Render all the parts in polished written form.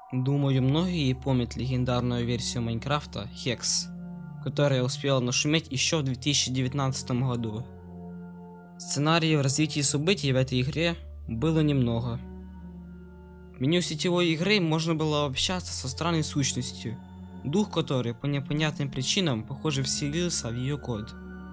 Думаю, многие помнят легендарную версию Майнкрафта Hex, которая успела нашуметь еще в 2019 году. Сценариев развития событий в этой игре было немного. В меню сетевой игры можно было общаться со странной сущностью, дух которой по непонятным причинам, похоже, вселился в ее код.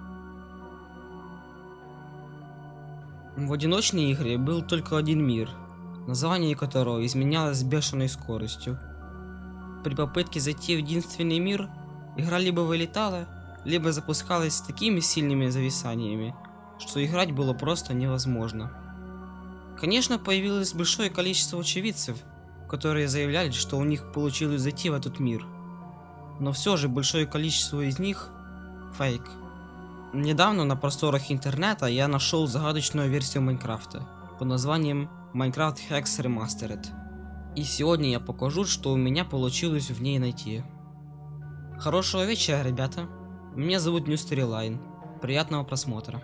В одиночной игре был только один мир, название которого изменялось с бешеной скоростью. При попытке зайти в единственный мир, игра либо вылетала, либо запускалась с такими сильными зависаниями, что играть было просто невозможно. Конечно, появилось большое количество очевидцев, которые заявляли, что у них получилось зайти в этот мир. Но все же большое количество из них – фейк. Недавно на просторах интернета я нашел загадочную версию Майнкрафта под названием Minecraft Hex Remastered. И сегодня я покажу, что у меня получилось в ней найти. Хорошего вечера, ребята. Меня зовут New Storyline. Приятного просмотра.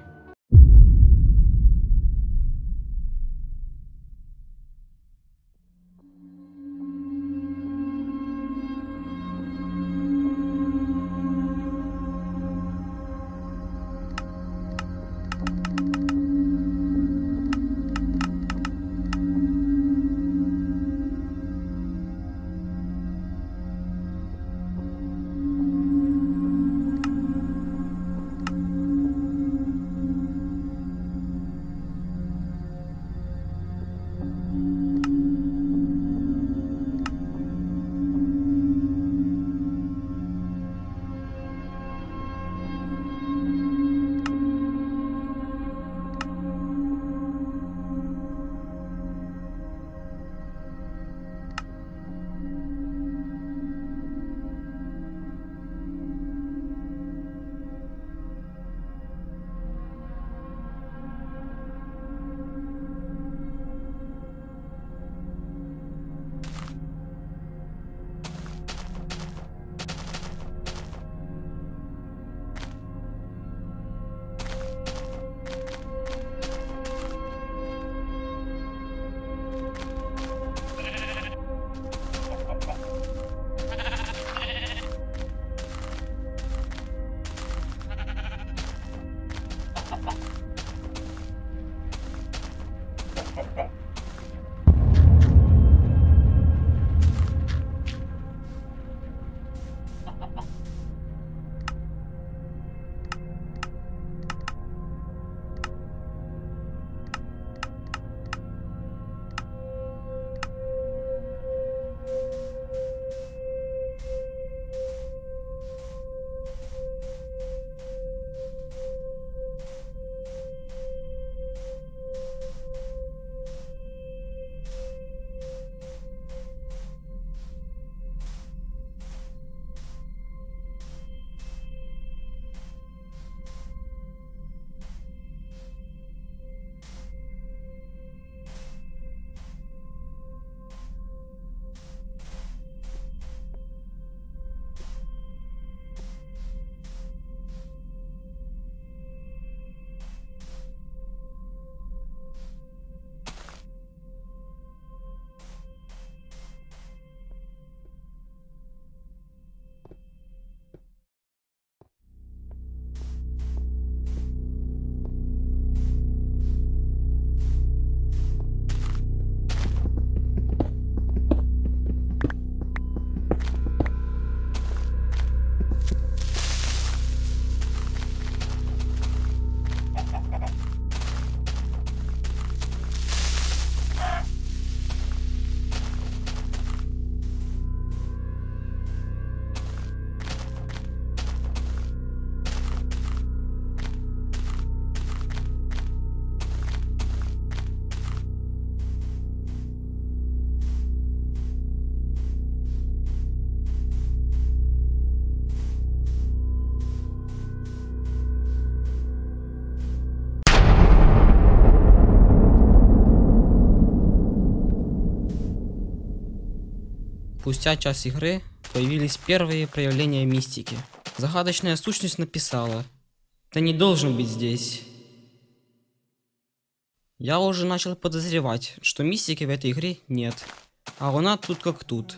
Спустя час игры появились первые проявления мистики. Загадочная сущность написала: «Ты не должен быть здесь». Я уже начал подозревать, что мистики в этой игре нет. А вона тут как тут.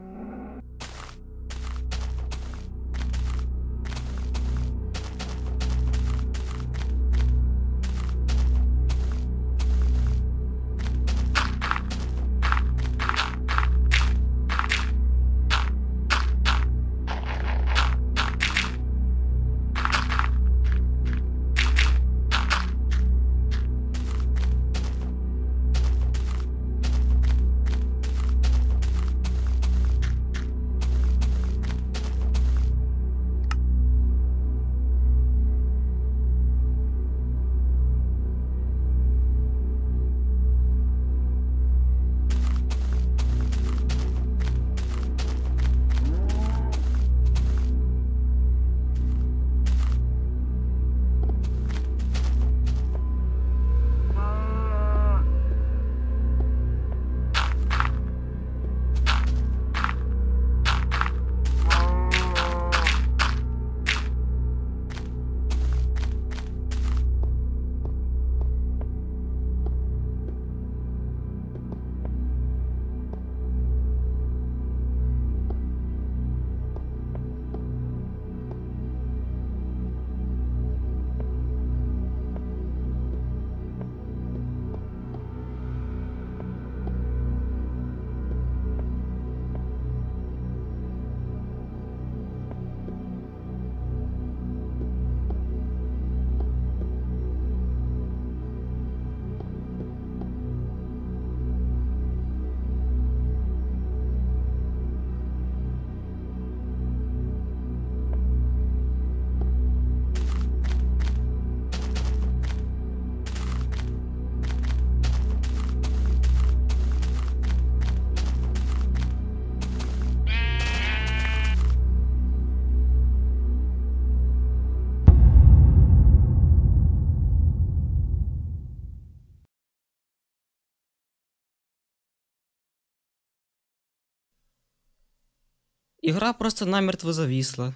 Игра просто намертво зависла.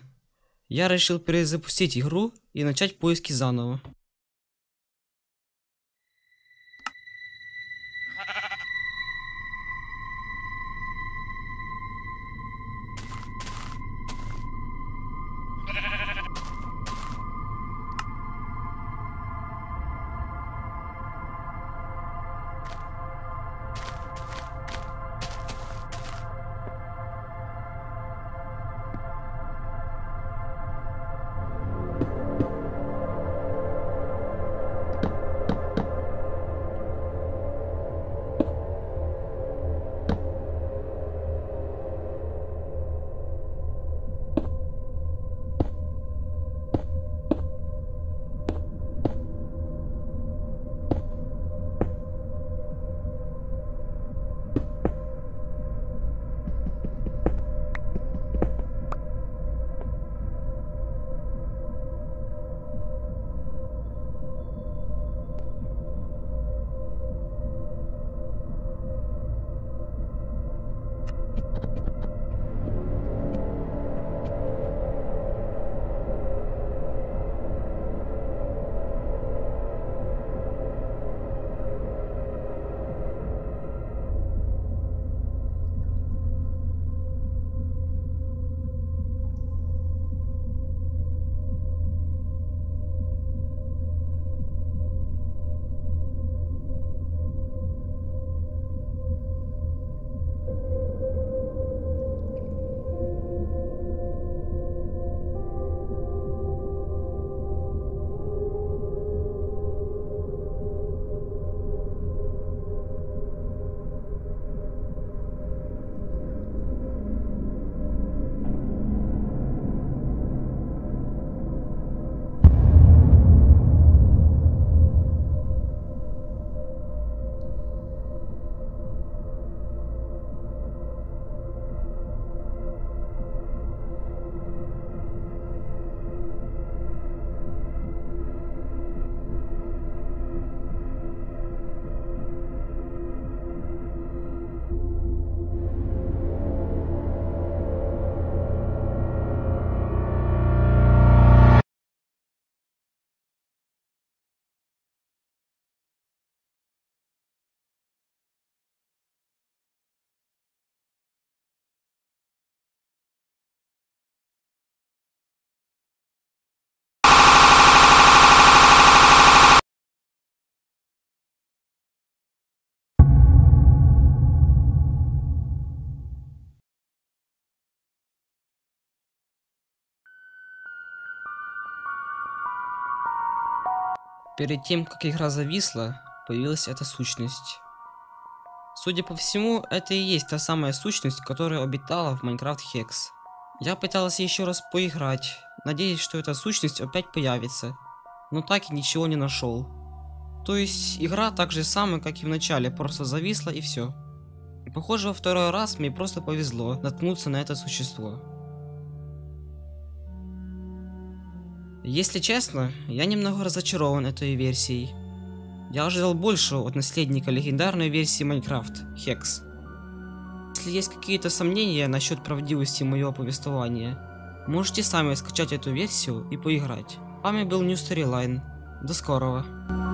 Я решил перезапустить игру и начать поиски заново. Перед тем, как игра зависла, появилась эта сущность. Судя по всему, это и есть та самая сущность, которая обитала в Minecraft Hex. Я пытался еще раз поиграть, надеясь, что эта сущность опять появится, но так и ничего не нашел. То есть игра так же самая, как и в начале, просто зависла и все. Похоже, во второй раз мне просто повезло наткнуться на это существо. Если честно, я немного разочарован этой версией. Я ожидал большего от наследника легендарной версии Minecraft Hex. Если есть какие-то сомнения насчет правдивости моего повествования, можете сами скачать эту версию и поиграть. С вами был New Storyline. До скорого.